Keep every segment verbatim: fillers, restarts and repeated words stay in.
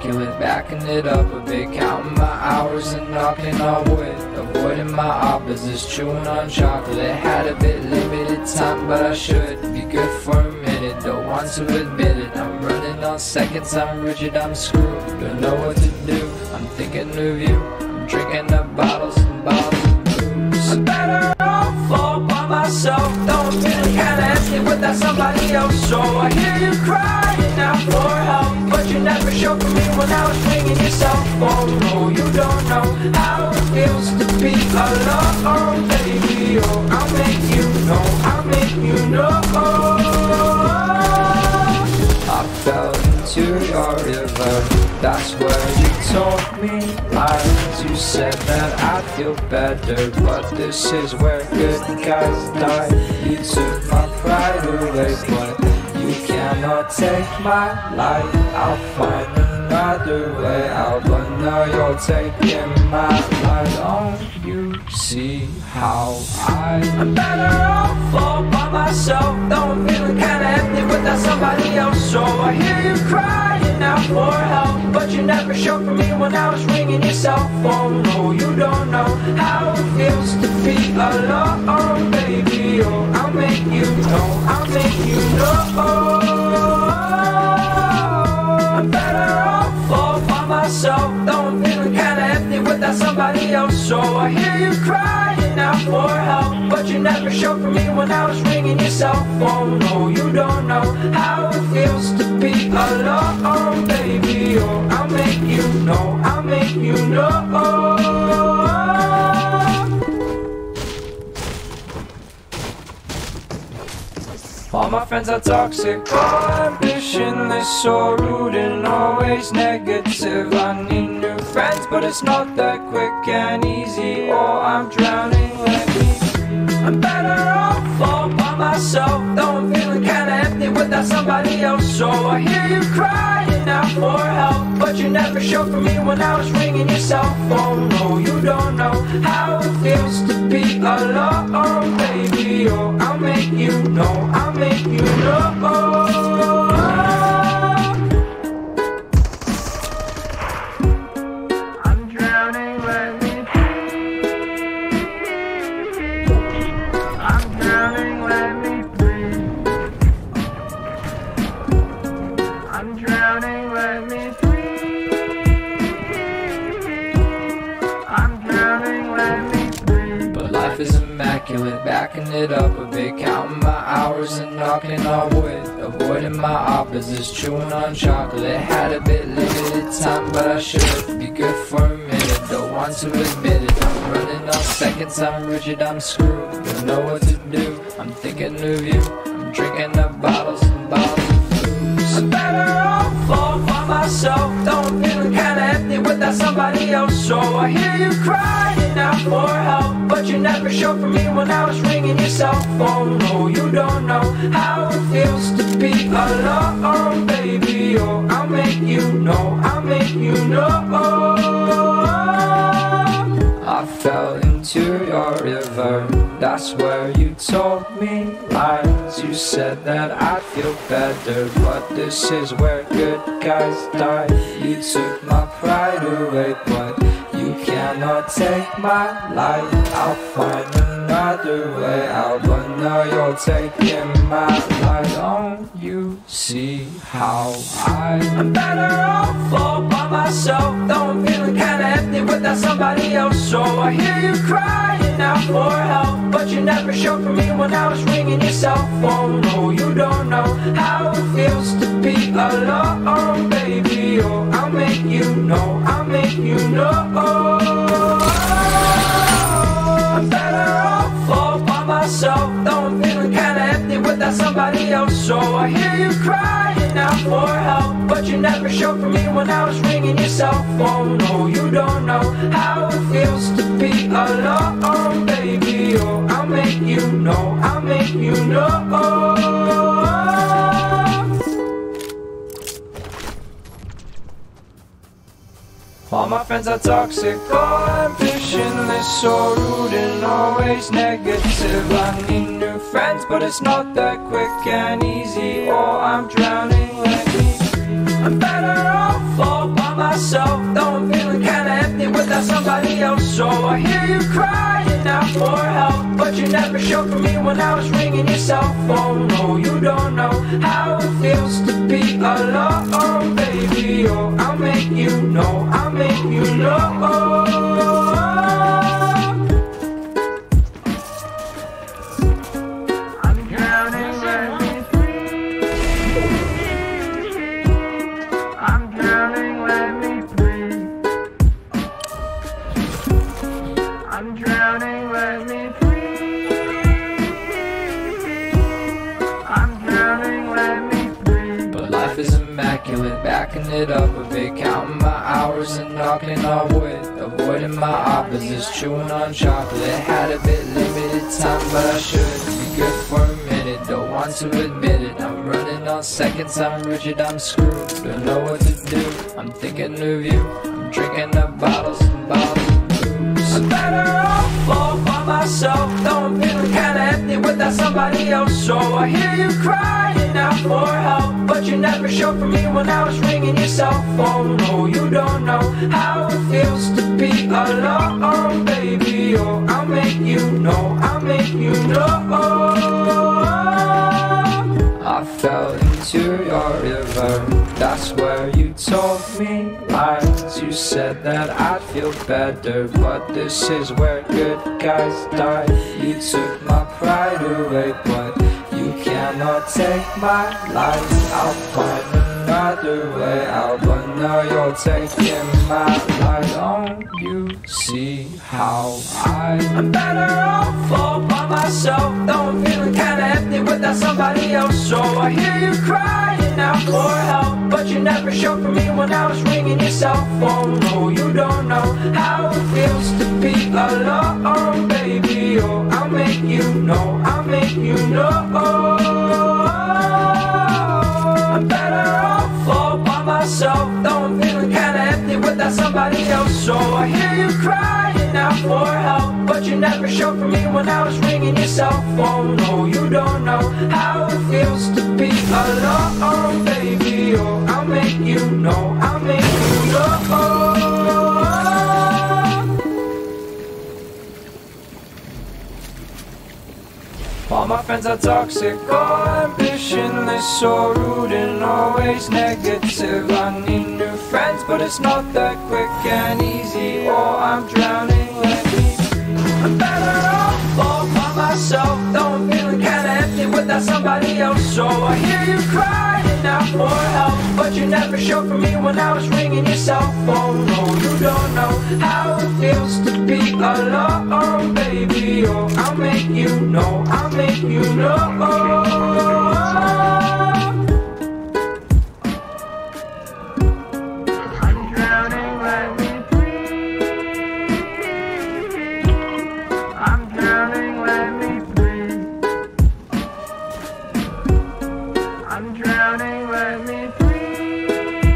immaculate, backing it up a bit, counting my hours and knocking on wood, avoiding my opposites, chewing on chocolate. Had a bit limited time, but I should be good for a minute. Don't want to admit it, I'm running on seconds, I'm rigid, I'm screwed. Don't know what to do, I'm thinking of you. I'm drinking up bottles and bottles of booze. I'm better off all by myself, though I'm feeling kinda empty without somebody else. So I hear you crying out for help, but you never showed for me when I was ringing your cell phone. No, you don't know how it feels to be alone, baby. Oh, I'll make you know, I'll make you know. I fell into your river, that's where you told me lies. You said that I'd feel better, but this is where good guys die. You took my pride away, but you cannot take my life. I'll find another way out, but now you're taking my life. Don't you see how I I'm better off all by myself, though I'm feeling kinda empty without somebody else. So I hear you crying out for help, but you never showed for me when I was ringing your cell phone. No, you don't know how it feels to be alone, baby. Oh, I'll make you know, I'll make you know. I'm better off all by myself, though I'm feeling kinda empty without somebody else. So I hear you crying out for help, but you never showed for me when I was ringing your cell phone. No, you don't know how it feels to be alone, baby. Oh, I'll make you know, I'll make you know. All my friends are toxic, all ambitionless, so rude and always negative. I need new friends, but it's not that quick and easy, or I'm drowning, let me free. I'm better off all by myself, though I'm feeling kinda empty without somebody else. So I hear you crying out for help, but you never showed for me when I was ringing your cell phone. No, you don't know how it feels to be alone, baby. Oh, I'll make you know, I'll make you know. I'm drowning, let me breathe. I'm drowning, let me breathe. I'm drowning, let me breathe. I'm drowning, let me breathe. But life is immaculate, backing it up a bit, counting my hours and knocking on wood, avoiding my opposites, chewing on chocolate. Had a bit limited time, but I should be good for a minute. Don't want to admit it, I'm running on seconds, I'm rigid, I'm screwed. Don't know what to do, I'm thinking of you. I'm drinking up bottles and bottles of booze. I'm better off all by myself, though I'm feeling kinda empty without somebody else. So I hear you crying out for help, but you never showed for me when I was ringing your cell phone. No, you don't know how it feels to be alone, baby. Oh, I'll make you know, I'll make you know. I fell into your river, that's where you told me lies. You said that I'd feel better, but this is where good guys die. You took my pride away, but you cannot take my life. I'll find another way out, but now you're taking my life. Don't you see how I I'm better off all by myself, though I'm feeling kinda empty without somebody else. So I hear you crying out for help, but you never showed for me when I was ringing your cell phone. No, you don't know how it feels to be alone, baby. Oh, I'll make you know, I'll make you know. I'm better off all by myself, though I'm feeling kinda empty without somebody else. So I hear you crying out for help, but you never showed for me when I was ringing your cell phone. No, you don't know how it feels to be alone, baby. Oh, I'll make you know, I'll make you know. All my friends are toxic, all ambitionless, so rude and always negative. I need new friends, but it's not that quick and easy, or I'm drowning, let me free. I'm better off all by myself, though I'm feeling kinda empty without somebody else. So I hear you crying out for help, but you never showed for me when I was ringing your cell phone. No, you don't know how it feels to be alone, baby. Oh, I'll make you know, I'll make you know. I'm drowning, let me free. I'm drowning, let me free. But life is immaculate, backing it up a bit, counting my hours and knocking on wood, avoiding my opposites, chewing on chocolate. Had a bit limited time, but I should be good for a minute. Don't want to admit it, I'm running on seconds, I'm rigid, I'm screwed. Don't know what to do, I'm thinking of you. I'm drinking up bottles and bottles. I'm better off all by myself, though I'm feeling kinda empty without somebody else. So I hear you crying out for help, but you never showed for me when I was ringing your cell phone. No, you don't know how it feels to be alone, baby. Oh, I'll make you know, I'll make you know. I fell into your river, that's where you told me lies. You said that I'd feel better, but this is where good guys die. You took my pride away, but you cannot take my life. I'll find another way out, but now you're taking my life. Don't you see how I I'm better off all by myself, though I'm feeling kinda empty without somebody else. So I hear you crying out for help, but you never showed for me when I was ringing your cell phone. No, you don't know how it feels to be alone, baby. Oh, I'll make you know, I'll make you know. I'm better off all by myself, though I'm feeling kinda empty without somebody else. So I hear you crying out for help, but you never showed for me when I was ringing your cell phone. No, you don't know how it feels to be alone, baby. Oh, I'll make you know, I'll make you know. All my friends are toxic, all ambitionless, so rude and always negative. I need new friends, but it's not that quick and easy. Oh, I'm drowning, let me free. I'm better off all by myself, though I'm feeling kinda empty without somebody else. So I hear you crying out for help, but you never showed for me when I was ringing your cell phone. No, you don't know how it feels to be alone, baby. Oh, I'll make you know, I'll make you know. I'm drowning, let me free. I'm drowning, let me free. I'm drowning, let me free.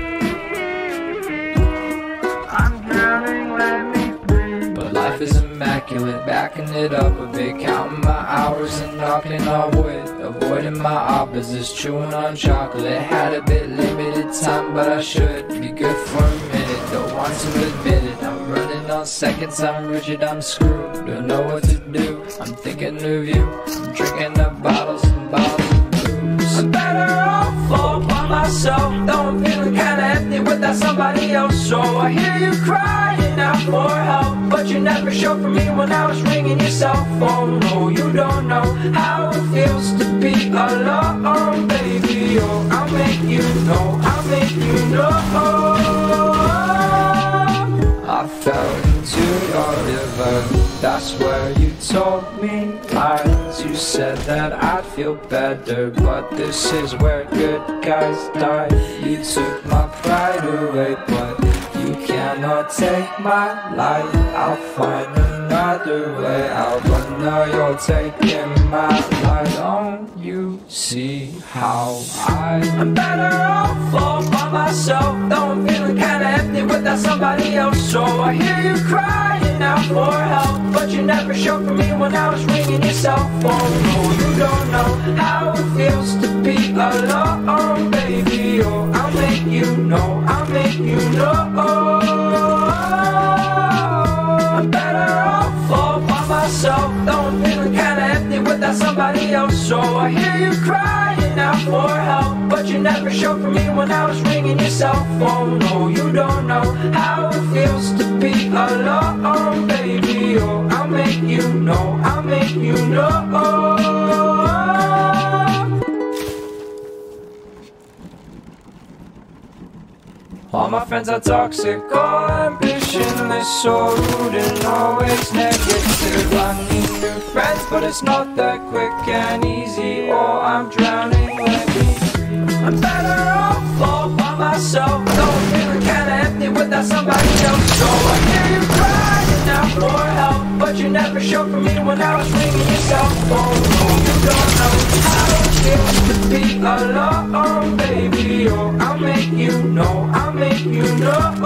I'm drowning, let me free. But life is immaculate, backing it up a bit, counting my hours and knocking on wood, avoiding my opposites, chewing on chocolate. Had a bit limited time, but I should be good for a minute. Don't want to admit it, I'm running on seconds, I'm rigid, I'm screwed. Don't know what to do, I'm thinking of you. I'm drinking up bottles and bottles of booze. I'm better off all by myself, though I'm feeling kinda empty without somebody else. So I hear you crying out for help, but you never showed for me when I was ringing your cell phone. No, you don't know how it feels to be alone, baby. Oh, I'll make you know, I'll make you know. I fell into your river, that's where you told me lies. You said that I'd feel better, but this is where good guys die. You took my pride away, but you cannot take my life. I'll find another way out, but now you're taking my life. Don't you see how I I'm better off all by myself, though I'm feeling kinda empty without somebody else. So I hear you crying out for help, but you never showed for me when I was ringing your cell phone. No, you don't know how it feels to be alone, baby. Oh, I'll make you know, I'll make you know. without somebody else. So I hear you crying out for help, but you never showed for me when I was ringing your cell phone. No, you don't know how it feels to be alone, baby. Oh, I'll make you know, I'll make you know. All my friends are toxic, all ambitionless, so rude and always negative. I need new friends, but it's not that quick and easy. Oh, I'm drowning, let me breathe. I'm better off all by myself, though I'm feeling kinda empty without somebody else. So I hear you crying out for help, but you never showed for me when I was ringing your cell phone. Oh, you don't know how it feels to be alone, baby. Oh, I'll make you know, I'll make you know.